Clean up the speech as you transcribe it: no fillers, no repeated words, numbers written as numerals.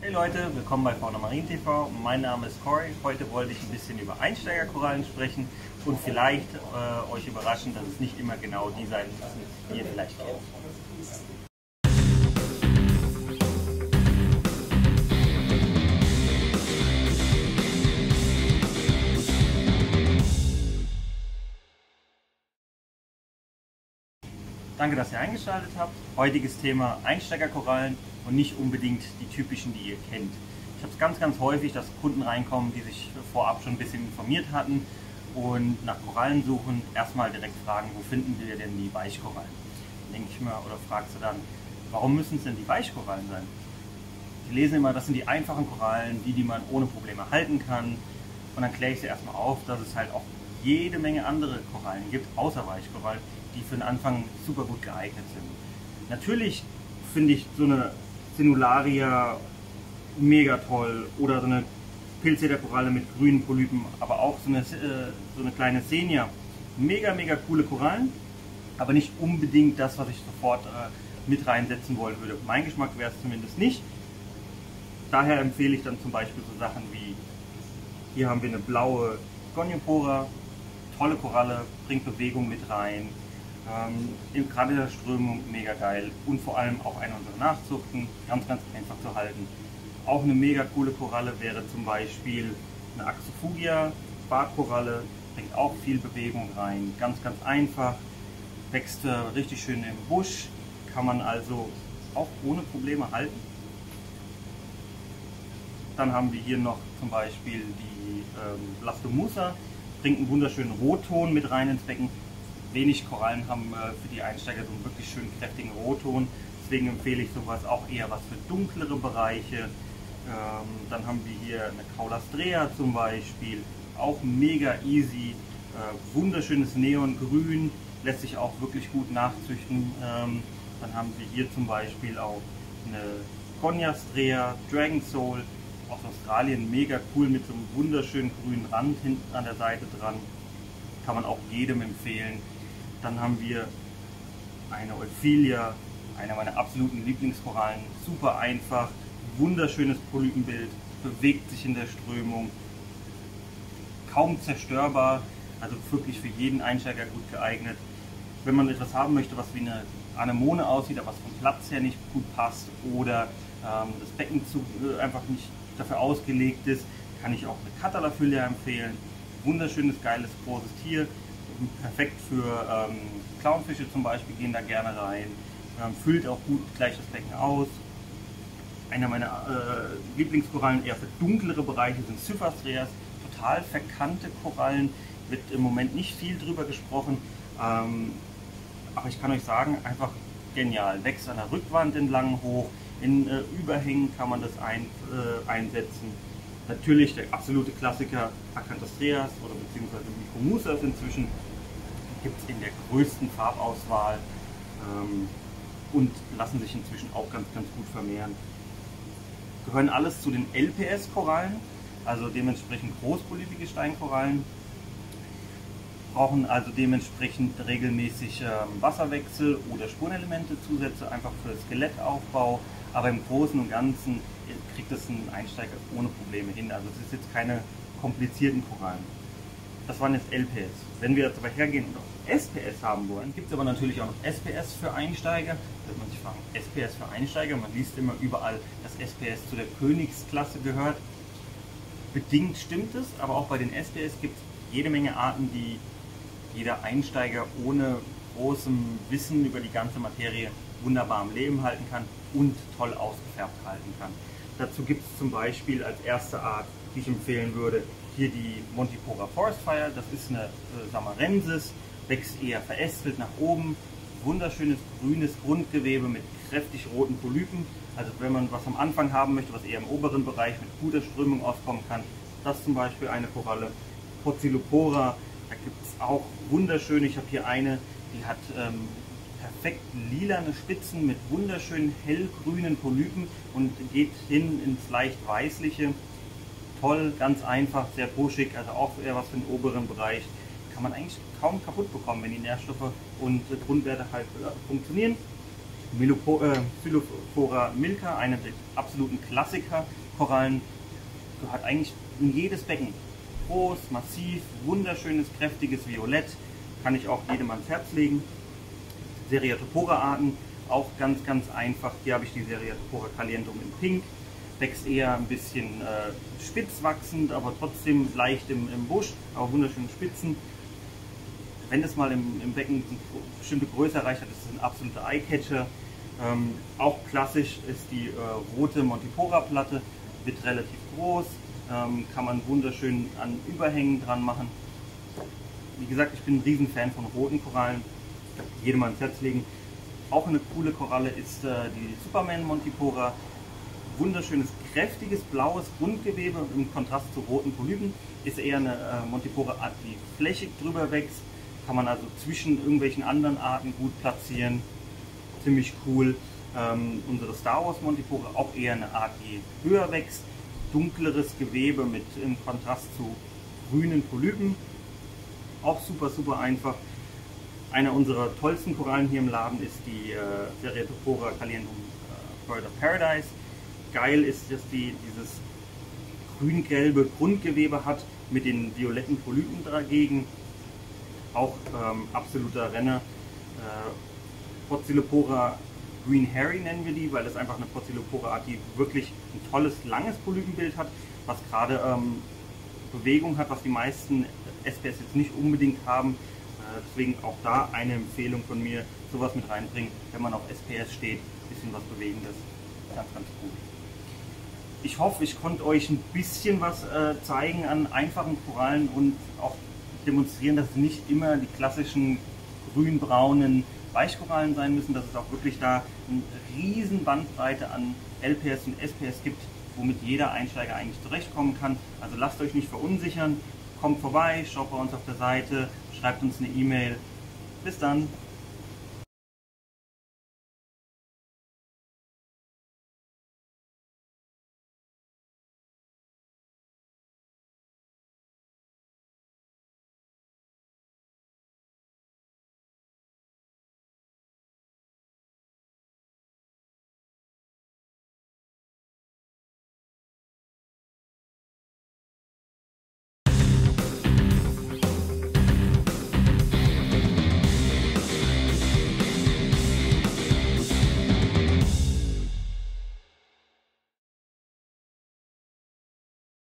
Hey Leute, willkommen bei Fauna Marin TV. Mein Name ist Cory. Heute wollte ich ein bisschen über Einsteigerkorallen sprechen und vielleicht euch überraschen, dass es nicht immer genau die sein müssen, die ihr vielleicht kennt. Danke, dass ihr eingeschaltet habt. Heutiges Thema Einsteigerkorallen und nicht unbedingt die typischen, die ihr kennt. Ich habe es ganz häufig, dass Kunden reinkommen, die sich vorab schon ein bisschen informiert hatten und nach Korallen suchen, erstmal direkt fragen, wo finden wir denn die Weichkorallen? Dann denke ich mir, oder fragst du dann, warum müssen es denn die Weichkorallen sein? Die lesen immer, das sind die einfachen Korallen, die man ohne Probleme halten kann. Und dann kläre ich sie erstmal auf, dass es halt auch jede Menge andere Korallen gibt, außer Weichkorallen, die für den Anfang super gut geeignet sind. Natürlich finde ich so eine Sinularia mega toll oder so eine Pilzederkoralle mit grünen Polypen, aber auch so eine kleine Senia. Mega coole Korallen, aber nicht unbedingt das, was ich sofort mit reinsetzen wollen würde. Mein Geschmack wäre es zumindest nicht. Daher empfehle ich dann zum Beispiel so Sachen wie, hier haben wir eine blaue Goniopora, tolle Koralle, bringt Bewegung mit rein. Gerade in der Strömung mega geil und vor allem auch eine unserer Nachzuchten, ganz einfach zu halten. Auch eine mega coole Koralle wäre zum Beispiel eine Axophugia, Bartkoralle, bringt auch viel Bewegung rein, ganz einfach, wächst richtig schön im Busch, kann man also auch ohne Probleme halten. Dann haben wir hier noch zum Beispiel die Blastomussa, bringt einen wunderschönen Rotton mit rein ins Becken. Wenig Korallen haben für die Einsteiger so einen wirklich schön kräftigen Rotton, deswegen empfehle ich sowas auch eher was für dunklere Bereiche. Dann haben wir hier eine Caulastrea zum Beispiel, auch mega easy, wunderschönes Neongrün, lässt sich auch wirklich gut nachzüchten. Dann haben wir hier zum Beispiel auch eine Coniastrea, Dragon Soul, aus Australien, mega cool mit so einem wunderschönen grünen Rand hinten an der Seite dran, kann man auch jedem empfehlen. Dann haben wir eine Euphilia, einer meiner absoluten Lieblingskorallen, super einfach, wunderschönes Polypenbild, bewegt sich in der Strömung, kaum zerstörbar, also wirklich für jeden Einsteiger gut geeignet. Wenn man etwas haben möchte, was wie eine Anemone aussieht, aber was vom Platz her nicht gut passt oder das Becken einfach nicht dafür ausgelegt ist, kann ich auch eine Catalaphylla empfehlen. Wunderschönes, geiles, großes Tier, perfekt für Clownfische zum Beispiel, gehen da gerne rein, füllt auch gut gleich das Becken aus. Einer meiner Lieblingskorallen eher für dunklere Bereiche sind Cyphastreas, total verkannte Korallen, wird im Moment nicht viel drüber gesprochen, aber ich kann euch sagen, einfach genial, wächst an der Rückwand entlang hoch, in Überhängen kann man das einsetzen. Natürlich der absolute Klassiker Acanthostreas oder beziehungsweise Micromusas inzwischen gibt es in der größten Farbauswahl und lassen sich inzwischen auch ganz gut vermehren. Gehören alles zu den LPS-Korallen, also dementsprechend großpolypige Steinkorallen, brauchen also dementsprechend regelmäßig Wasserwechsel oder Spurenelemente-Zusätze, einfach für Skelettaufbau, aber im Großen und Ganzen kriegt es ein Einsteiger ohne Probleme hin. Also es ist jetzt keine komplizierten Korallen. Das waren jetzt LPS. Wenn wir jetzt aber hergehen und auch SPS haben wollen, gibt es aber natürlich auch noch SPS für Einsteiger. Da wird man sich fragen, SPS für Einsteiger? Man liest immer überall, dass SPS zu der Königsklasse gehört. Bedingt stimmt es, aber auch bei den SPS gibt es jede Menge Arten, die jeder Einsteiger ohne großem Wissen über die ganze Materie wunderbar am Leben halten kann und toll ausgefärbt halten kann. Dazu gibt es zum Beispiel als erste Art, die ich empfehlen würde, hier die Montipora Forest Fire. Das ist eine Samarensis, wächst eher verästelt nach oben, wunderschönes grünes Grundgewebe mit kräftig roten Polypen. Also wenn man was am Anfang haben möchte, was eher im oberen Bereich mit guter Strömung auskommen kann, das zum Beispiel eine Koralle. Poecilopora, da gibt es auch wunderschöne, ich habe hier eine, die hat perfekt lilane Spitzen mit wunderschönen hellgrünen Polypen und geht hin ins leicht weißliche. Toll, ganz einfach, sehr buschig, also auch eher was für den oberen Bereich. Kann man eigentlich kaum kaputt bekommen, wenn die Nährstoffe und Grundwerte halt funktionieren. Xylophora milka, eine der absoluten Klassiker-Korallen, gehört eigentlich in jedes Becken. Groß, massiv, wunderschönes, kräftiges Violett, kann ich auch jedem ans Herz legen. Seriatopora-Arten, auch ganz einfach. Hier habe ich die Seriatopora calientum in Pink. Wächst eher ein bisschen spitz wachsend, aber trotzdem leicht im Busch, aber wunderschöne Spitzen. Wenn es mal im Becken eine bestimmte Größe erreicht hat, ist es ein absoluter Eyecatcher. Auch klassisch ist die rote Montipora-Platte, wird relativ groß, kann man wunderschön an Überhängen dran machen. Wie gesagt, ich bin ein Riesenfan von roten Korallen, jedem ans Herz legen. Auch eine coole Koralle ist die Superman Montipora. Wunderschönes, kräftiges, blaues Grundgewebe im Kontrast zu roten Polypen. Ist eher eine Montipora-Art, die flächig drüber wächst. Kann man also zwischen irgendwelchen anderen Arten gut platzieren. Ziemlich cool. Unsere Star Wars Montipora, auch eher eine Art, die höher wächst. Dunkleres Gewebe mit im Kontrast zu grünen Polypen. Auch super einfach. Einer unserer tollsten Korallen hier im Laden ist die Seriatopora calientum Bird of Paradise. Geil ist, dass die dieses grün-gelbe Grundgewebe hat mit den violetten Polypen dagegen. Auch absoluter Renner. Poecilophora Green Harry nennen wir die, weil es einfach eine Poecilophora-Art, die wirklich ein tolles, langes Polypenbild hat, was gerade Bewegung hat, was die meisten SPS jetzt nicht unbedingt haben. Deswegen auch da eine Empfehlung von mir, sowas mit reinbringen, wenn man auf SPS steht, ein bisschen was Bewegendes. Ganz gut. Ich hoffe, ich konnte euch ein bisschen was zeigen an einfachen Korallen und auch demonstrieren, dass es nicht immer die klassischen grün-braunen Weichkorallen sein müssen, dass es auch wirklich da eine riesen Bandbreite an LPS und SPS gibt, womit jeder Einsteiger eigentlich zurechtkommen kann. Also lasst euch nicht verunsichern, kommt vorbei, schaut bei uns auf der Seite, schreibt uns eine E-Mail. Bis dann!